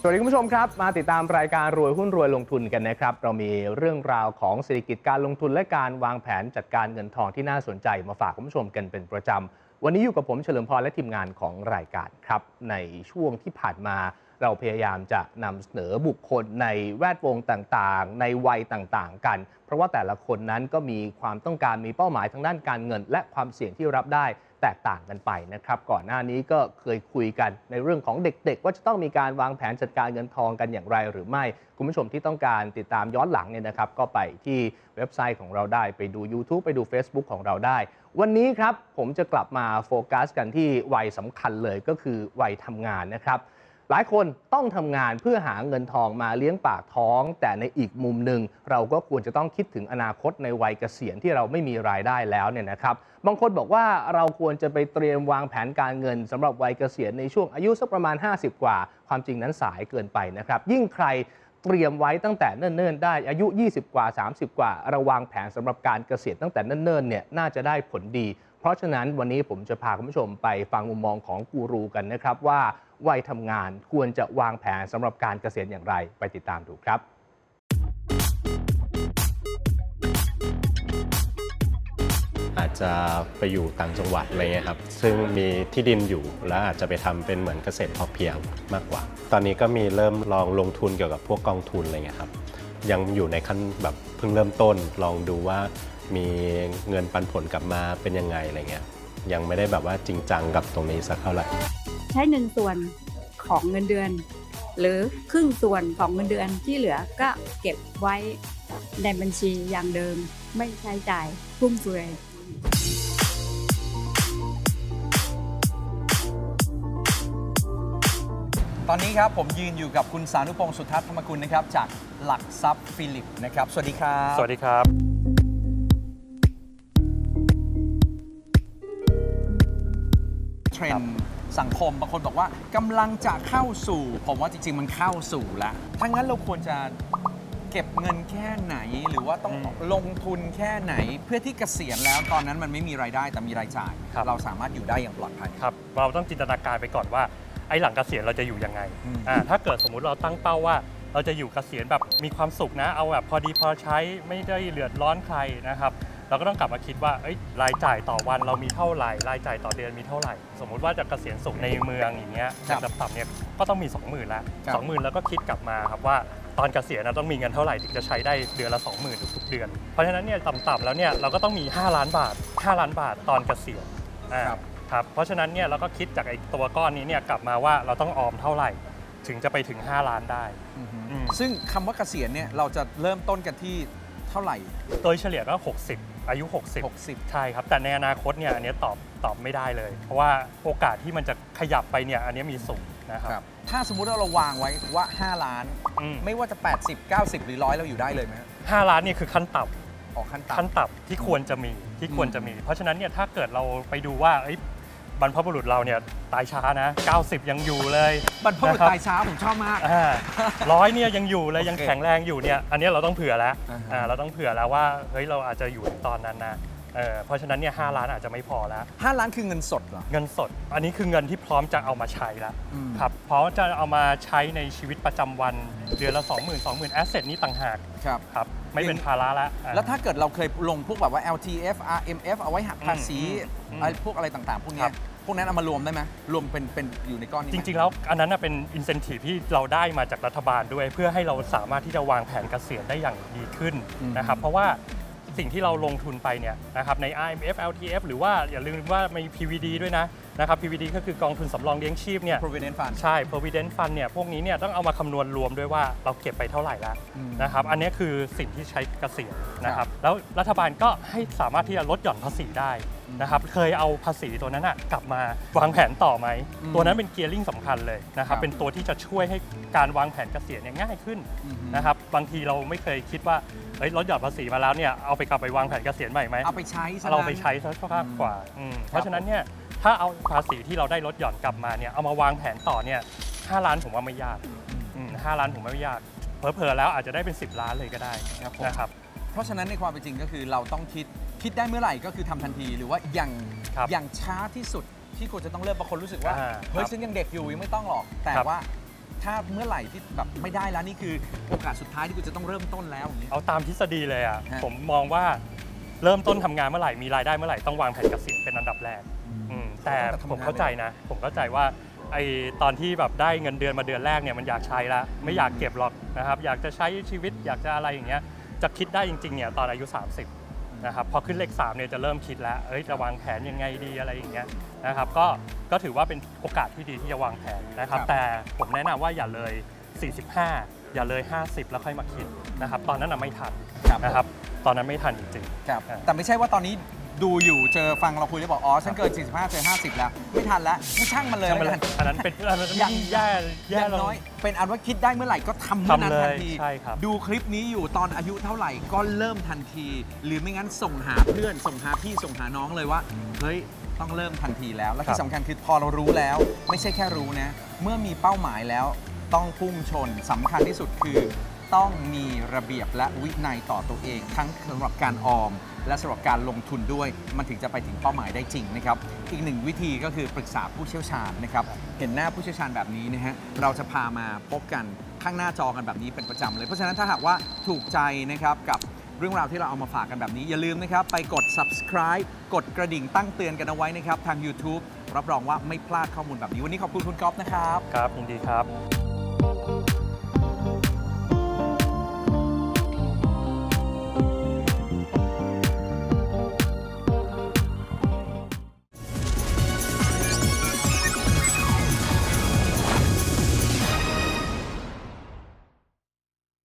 สวัสดีคุณผู้ชมครับมาติดตามรายการรวยหุ้นรวยลงทุนกันนะครับเรามีเรื่องราวของเศรษฐกิจการลงทุนและการวางแผนจัดการเงินทองที่น่าสนใจมาฝากคุณผู้ชมกันเป็นประจำวันนี้อยู่กับผมเฉลิมพรและทีมงานของรายการครับในช่วงที่ผ่านมาเราพยายามจะนำเสนอบุคคลในแวดวงต่างๆในวัยต่างๆกันเพราะว่าแต่ละคนนั้นก็มีความต้องการมีเป้าหมายทางด้านการเงินและความเสี่ยงที่รับได้แตกต่างกันไปนะครับก่อนหน้านี้ก็เคยคุยกันในเรื่องของเด็กๆว่าจะต้องมีการวางแผนจัดการเงินทองกันอย่างไรหรือไม่คุณผู้ชมที่ต้องการติดตามย้อนหลังเนี่ยนะครับก็ไปที่เว็บไซต์ของเราได้ไปดู YouTube ไปดู Facebook ของเราได้วันนี้ครับผมจะกลับมาโฟกัสกันที่วัยสำคัญเลยก็คือวัยทำงานนะครับหลายคนต้องทำงานเพื่อหาเงินทองมาเลี้ยงปากท้องแต่ในอีกมุมหนึ่งเราก็ควรจะต้องคิดถึงอนาคตในวัยเกษียณที่เราไม่มีรายได้แล้วเนี่ยนะครับบางคนบอกว่าเราควรจะไปเตรียมวางแผนการเงินสำหรับวัยเกษียณในช่วงอายุสักประมาณ50กว่าความจริงนั้นสายเกินไปนะครับยิ่งใครเตรียมไว้ตั้งแต่เนิ่นๆได้อายุ20กว่า30กว่าเราวางแผนสำหรับการเกษียณตั้งแต่เนิ่นๆเนี่ยน่าจะได้ผลดีเพราะฉะนั้นวันนี้ผมจะพาคุณผู้ชมไปฟังมุมมองของกูรูกันนะครับว่าวัยทำงานควรจะวางแผนสำหรับการเกษียณอย่างไรไปติดตามดูครับอาจจะไปอยู่ต่างจังหวัดอะไรเงี้ยครับซึ่งมีที่ดินอยู่แล้วอาจจะไปทำเป็นเหมือนเกษตรพอเพียงมากกว่าตอนนี้ก็มีเริ่มลองลงทุนเกี่ยวกับพวกกองทุนอะไรเงี้ยครับยังอยู่ในขั้นแบบเพิ่งเริ่มต้นลองดูว่ามีเงินปันผลกลับมาเป็นยังไงอะไรเงี้ยยังไม่ได้แบบว่าจริงจังกับตรงนี้สักเท่าไหร่ใช้1 ส่วนของเงินเดือนหรือครึ่งส่วนของเงินเดือนที่เหลือก็เก็บไว้ในบัญชีอย่างเดิมไม่ใช้จ่ายฟุ่มเฟือยตอนนี้ครับผมยืนอยู่กับคุณสานุพงศ์สุทัศน์ธรรมกุลนะครับจากหลักทรัพย์ฟิลิปนะครับสวัสดีครับสวัสดีครับเทรนด์สังคมบางคนบอกว่ากำลังจะเข้าสู่ผมว่าจริงๆมันเข้าสู่แล้วถ้างั้นเราควรจะเก็บเงินแค่ไหนหรือว่าต้องลงทุนแค่ไหนเพื่อที่เกษียณแล้วตอนนั้นมันไม่มีรายได้แต่มีรายจ่ายเราสามารถอยู่ได้อย่างปลอดภัยครับเราต้องจินตนาการไปก่อนว่าไอ้หลังเกษียณเราจะอยู่ยังไงถ้าเกิดสมมุติเราตั้งเป้าว่าเราจะอยู่เกษียณแบบมีความสุขนะเอาแบบพอดีพอใช้ไม่ได้เดือดร้อนใครนะครับเราก็ต้องกลับมาคิดว่ารายจ่ายต่อวันเรามีเท่าไหร่รายจ่ายต่อเดือนมีเท่าไหร่สมมุติว่าจะเกษียณสุขในเมืองอย่างเงี้ยต่ำๆเนี่ยก็ต้องมี 20,000 แล้ว 20,000 แล้วก็คิดกลับมาครับว่าตอนเกษียณต้องมีเงินเท่าไหร่ถึงจะใช้ได้เดือนละ 20,000 ทุกๆเดือนเพราะฉะนั้นเนี่ยต่ำๆแล้วเนี่ยเราก็ต้องมี5 ล้านบาท5 ล้านบาทตอนเกษียณครับเพราะฉะนั้นเนี่ยเราก็คิดจากไอ้ตัวก้อนนี้เนี่ยกลับมาว่าเราต้องออมเท่าไหร่ถึงจะไปถึง5 ล้านได้ซึ่งคำว่าเกษียณเนี่ยเราจะเริ่มต้นกันที่เท่าไหร่โดยเฉลี่ยก็60อายุ60ใช่ครับแต่ในอนาคตเนี่ยอันนี้ตอบไม่ได้เลยเพราะว่าโอกาสที่มันจะขยับไปเนี่ยอันนี้มีสูงนะครับถ้าสมมุติเราวางไว้ว่า5 ล้านไม่ว่าจะ80 90หรือ100เราอยู่ได้เลยไหม 5 ล้านนี่คือขั้นต่ำขั้นต่ำที่ควรจะมีเพราะฉะนั้นเนี่ยถ้าเกิดเราไปดูว่าบรรพบุรุษเราเนี่ยตายช้านะ90ยังอยู่เลยบรรพบุรุษตายช้าผมชอบมาก 100เนี่ยยังอยู่เลยยังแข็งแรงอยู่เนี่ยอันนี้เราต้องเผื่อแล้วเราต้องเผื่อแล้วว่าเฮ้ยเราอาจจะอยู่ตอนนั้นนะเพราะฉะนั้นเนี่ย5 ล้านอาจจะไม่พอแล้ว 5 ล้านคือเงินสดเหรอเงินสดอันนี้คือเงินที่พร้อมจะเอามาใช้แล้วครับพร้อมจะเอามาใช้ในชีวิตประจำวันเดือนละ 20,000 แอสเซทนี้ต่างหากครับไม่เป็นภาระแล้วถ้าเกิดเราเคยลงพวกแบบว่า LTF RMF เอาไว้หักภาษีพวกอะไรต่างๆพวกนี้พวกนั้นเอามารวมได้ไหมรวมเป็นอยู่ในก้อนนี้จริงๆแล้วอันนั้นเป็น incentive ที่เราได้มาจากรัฐบาลด้วยเพื่อให้เราสามารถที่จะวางแผนเกษียณได้อย่างดีขึ้นนะครับเพราะว่าสิ่งที่เราลงทุนไปเนี่ยนะครับใน RMF LTF หรือว่าอย่าลืมว่ามี PVD ด้วยนะครับ PVD ก็คือกองทุนสำรองเลี้ยงชีพเนี่ย Provident Fund ใช่ Provident Fund เนี่ยพวกนี้เนี่ยต้องเอามาคำนวณรวมด้วยว่าเราเก็บไปเท่าไหร่แล้วนะครับอันนี้คือสิ่งที่ใช้เกษียณนะครับแล้วรัฐบาลก็ให้สามารถที่จะลดหย่อนภาษีได้นะครับเคยเอาภาษีตัวนั้นกลับมาวางแผนต่อไหมตัวนั้นเป็นเกียร์ลิงสำคัญเลยนะครับเป็นตัวที่จะช่วยให้การวางแผนเกษียณง่ายขึ้นนะครับบางทีเราไม่เคยคิดว่าลดหย่อนภาษีมาแล้วเนี่ยเอาไปกลับไปวางแผนเกษียณใหม่ไหมเอาไปใช้เราไปใช้ซะมากกว่าเพราะฉะนั้นเนี่ยถ้าเอาภาษีที่เราได้ลดหย่อนกลับมาเนี่ยเอามาวางแผนต่อเนี่ย5 ล้านผมว่าไม่ยาก5 ล้านผมว่าไม่ยากเผลอๆแล้วอาจจะได้เป็น10 ล้านเลยก็ได้นะครับเพราะฉะนั้นในความเป็นจริงก็คือเราต้องคิดได้เมื่อไหร่ก็คือทำทันทีหรือว่าอย่างช้าที่สุดที่ควรจะต้องเริ่มบางคนรู้สึกว่าเฮ้ยฉันยังเด็กอยู่ยังไม่ต้องหรอกแต่ว่าถ้าเมื่อไหร่ที่แบบไม่ได้แล้วนี่คือโอกาสสุดท้ายที่คุณจะต้องเริ่มต้นแล้วอย่างนี้เอาตามทฤษฎีเลยอ่ะฮะผมมองว่าเริ่มต้นทำงานเมื่อไหร่มีรายได้เมื่อไหร่ต้องวางแผนเกษียณเป็นอันดับแรกแต่ผมเข้าใจนะผมเข้าใจว่าไอตอนที่แบบได้เงินเดือนมาเดือนแรกเนี่ยมันอยากใช้ละไม่อยากเก็บหรอกนะครับอยากจะใช้ชีวิตอยากจะอะไรอย่างเงี้ยจะคิดได้จริงๆเนี่ยตอนอายุ 30นะครับพอขึ้นเลข3เนี่ยจะเริ่มคิดแล้วจะวางแผนยังไงดีอะไรอย่างเงี้ยนะครับก็ถือว่าเป็นโอกาสที่ดีที่จะวางแผนนะครับแต่ผมแนะนำว่าอย่าเลย 45 อย่าเลย 50 แล้วค่อยมาคิดนะครับตอนนั้นไม่ทันนะครับตอนนั้นไม่ทันจริงๆครับแต่ไม่ใช่ว่าตอนนี้ดูอยู่เจอฟังเราคุยแล้วบอกอ๋อฉันเกิน 45เจอ50 แล้วไม่ทันแล้วไม่ช่างมันเลยอันนั้นเป็นอย่างแย่ลงน้อยเป็นอันว่าคิดได้เมื่อไหร่ก็ทำเมื่อนั้นทันทีใช่ครับดูคลิปนี้อยู่ตอนอายุเท่าไหร่ก็เริ่มทันที หรือไม่งั้นส่งหาเพื่อนส่งหาพี่ส่งหาน้องเลยว่าเฮ้ยต้องเริ่มทันทีแล้วและที่สำคัญคือพอเรารู้แล้วไม่ใช่แค่รู้นะเมื่อมีเป้าหมายแล้วต้องพุ่งชนสำคัญที่สุดคือต้องมีระเบียบและวินัยต่อตัวเองทั้งสำหรับการออมและสำหรับการลงทุนด้วยมันถึงจะไปถึงเป้าหมายได้จริงนะครับอีกหนึ่งวิธีก็คือปรึกษาผู้เชี่ยวชาญนะครับเห็นหน้าผู้เชี่ยวชาญแบบนี้นะฮะเราจะพามาพบกันข้างหน้าจอกันแบบนี้เป็นประจำเลยเพราะฉะนั้นถ้าหากว่าถูกใจนะครับกับเรื่องราวที่เราเอามาฝากกันแบบนี้อย่าลืมนะครับไปกด subscribe กดกระดิ่งตั้งเตือนกันเอาไว้นะครับทาง YouTube รับรองว่าไม่พลาดข้อมูลแบบนี้วันนี้ขอบคุณคุณก๊อฟนะครับครับยินดีครับ